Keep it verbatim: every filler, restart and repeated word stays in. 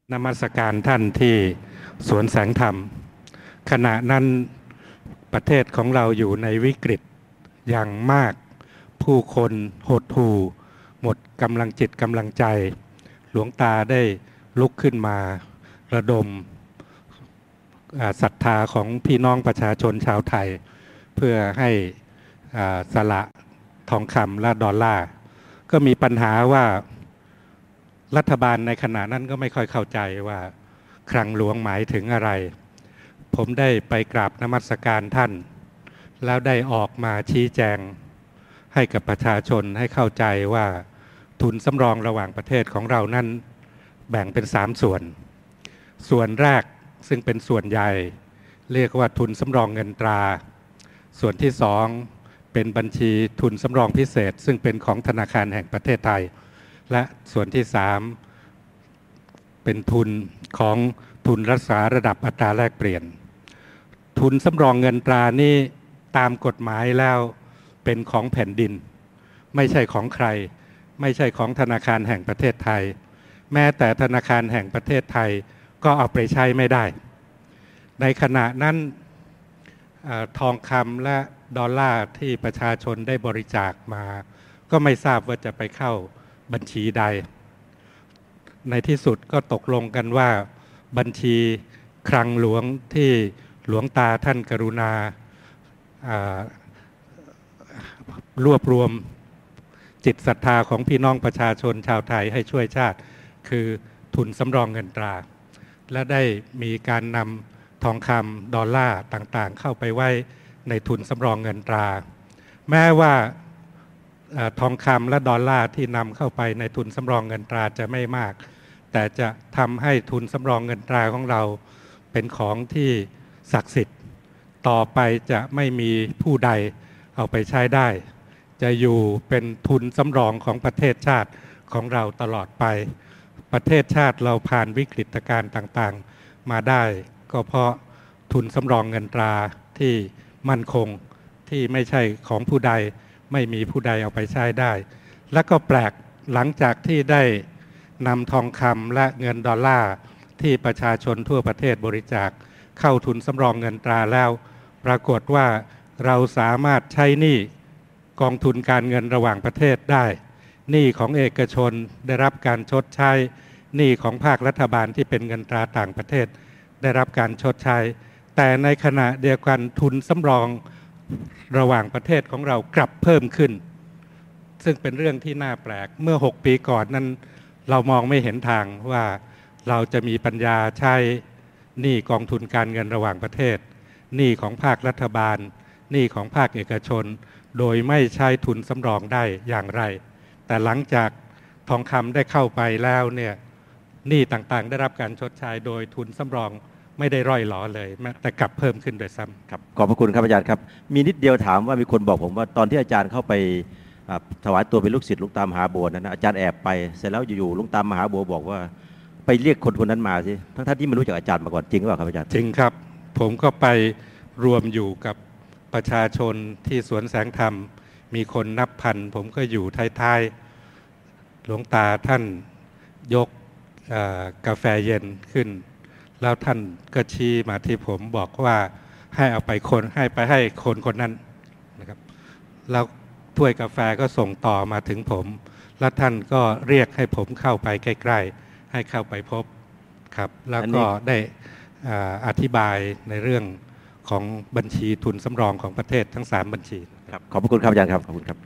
นมัสการท่านที่สวนแสงธรรมขณะนั้นประเทศของเราอยู่ในวิกฤตอย่างมากผู้คนหดหู่หมดกำลังจิตกำลังใจหลวงตาได้ลุกขึ้นมาระดมศรัทธาของพี่น้องประชาชนชาวไทยเพื่อให้สละทองคำและดอลลาร์ก็มีปัญหาว่ารัฐบาลในขณะนั้นก็ไม่ค่อยเข้าใจว่าคลังหลวงหมายถึงอะไรผมได้ไปกราบนมัสการท่านแล้วได้ออกมาชี้แจงให้กับประชาชนให้เข้าใจว่าทุนสำรองระหว่างประเทศของเรานั้นแบ่งเป็นสามส่วนส่วนแรกซึ่งเป็นส่วนใหญ่เรียกว่าทุนสำรองเงินตราส่วนที่สองเป็นบัญชีทุนสำรองพิเศษซึ่งเป็นของธนาคารแห่งประเทศไทยและส่วนที่สามเป็นทุนของทุนรักษาระดับอัตราแลกเปลี่ยนทุนสำรองเงินตรานี้ตามกฎหมายแล้วเป็นของแผ่นดินไม่ใช่ของใครไม่ใช่ของธนาคารแห่งประเทศไทยแม้แต่ธนาคารแห่งประเทศไทยก็เอาไปใช้ไม่ได้ในขณะนั้นทองคำและดอลลาร์ที่ประชาชนได้บริจาคมาก็ไม่ทราบว่าจะไปเข้าบัญชีใดในที่สุดก็ตกลงกันว่าบัญชีคลังหลวงที่หลวงตาท่านกรุณารวบรวมจิตศรัทธาของพี่น้องประชาชนชาวไทยให้ช่วยชาติคือทุนสำรองเงินตราและได้มีการนำทองคำดอลลาร์ต่างๆเข้าไปไว้ในทุนสำรองเงินตราแม้ว่าทองคำและดอลลาร์ที่นำเข้าไปในทุนสำรองเงินตราจะไม่มากแต่จะทำให้ทุนสำรองเงินตราของเราเป็นของที่ศักดิ์สิทธิ์ต่อไปจะไม่มีผู้ใดเอาไปใช้ได้จะอยู่เป็นทุนสำรองของประเทศชาติของเราตลอดไปประเทศชาติเราผ่านวิกฤตการณ์ต่างๆมาได้ก็เพราะทุนสำรองเงินตราที่มั่นคงที่ไม่ใช่ของผู้ใดไม่มีผู้ใดเอาไปใช้ได้และก็แปลกหลังจากที่ได้นำทองคำและเงินดอลลาร์ที่ประชาชนทั่วประเทศบริจาคเข้าทุนสำรองเงินตราแล้วปรากฏว่าเราสามารถใช้หนี้กองทุนการเงินระหว่างประเทศได้หนี้ของเอกชนได้รับการชดใช้หนี้ของภาครัฐบาลที่เป็นเงินตราต่างประเทศได้รับการชดใช้แต่ในขณะเดียวกันทุนสำรองระหว่างประเทศของเรากลับเพิ่มขึ้นซึ่งเป็นเรื่องที่น่าแปลกเมื่อหกปีก่อนนั้นเรามองไม่เห็นทางว่าเราจะมีปัญญาใช้หนี้กองทุนการเงินระหว่างประเทศหนี้ของภาครัฐบาลหนี้ของภาคเอกชนโดยไม่ใช้ทุนสำรองได้อย่างไรแต่หลังจากทองคำได้เข้าไปแล้วเนี่ยหนี้ต่างๆได้รับการชดใช้โดยทุนสำรองไม่ได้ร่อยหรอเลยแต่กลับเพิ่มขึ้นโดยซ้ำครับขอบพระคุณครับอาจารย์ครับมีนิดเดียวถามว่ามีคนบอกผมว่าตอนที่อาจารย์เข้าไปถวายตัวเป็นลูกศิษย์หลวงตามหาบัวนั้นนะอาจารย์แอบไปเสร็จแล้วอยู่ๆหลวงตามหาบัวบอกว่าไปเรียกคนคนนั้นมาสิทั้งท่านที่ไม่รู้จักอาจารย์มาก่อนจริงหรือเปล่าครับอาจารย์จริงครับผมก็ไปรวมอยู่กับประชาชนที่สวนแสงธรรมมีคนนับพันผมก็อยู่ท้ายๆหลวงตาท่านยกกาแฟเย็นขึ้นแล้วท่านก็ชี้มาที่ผมบอกว่าให้เอาไปคนให้ไปให้คนคนนั้นนะครับแล้วถ้วยกาแฟก็ส่งต่อมาถึงผมแล้วท่านก็เรียกให้ผมเข้าไปใกล้ๆให้เข้าไปพบครับแล้วก็ได้อธิบายในเรื่องของบัญชีทุนสำรองของประเทศทั้งสามบัญชีครับขอบพระคุณครับอาจารย์ครับขอบคุณครับ